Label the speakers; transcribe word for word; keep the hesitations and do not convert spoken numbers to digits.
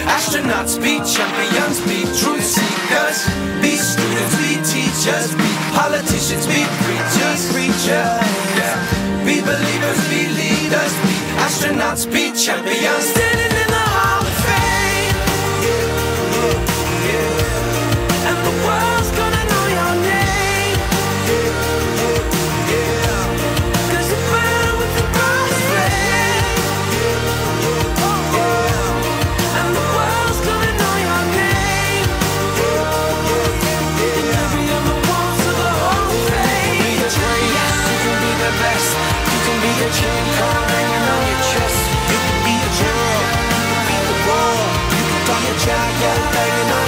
Speaker 1: astronauts, be champions, be truth seekers, be students, be teachers, be politicians, be preachers, preachers, yeah. Be believers, be leaders, be astronauts, be champions, standing in the Hall of Fame, yeah, yeah, yeah. And the world's gonna know your name, yeah, yeah, yeah. 'Cause you burn with the bright flame, yeah, yeah. And the world's gonna know your name, yeah, yeah, yeah. And you'll be on the walls of the Hall of Fame. You can be the greatest, you can be the best, you can be the chain card hanging on your chest. You can be a general, you can be the war, you can be a giant hanging on